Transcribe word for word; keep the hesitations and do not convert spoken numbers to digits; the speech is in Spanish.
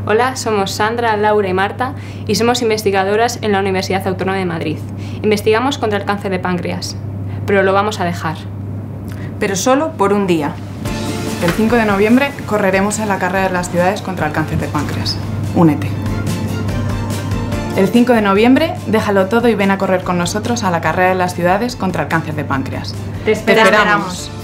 Hola, somos Sandra, Laura y Marta y somos investigadoras en la Universidad Autónoma de Madrid. Investigamos contra el cáncer de páncreas, pero lo vamos a dejar. Pero solo por un día. El cinco de noviembre correremos en la carrera de las ciudades contra el cáncer de páncreas. Únete. El cinco de noviembre, déjalo todo y ven a correr con nosotros a la carrera de las ciudades contra el cáncer de páncreas. Te esperamos. Te esperamos.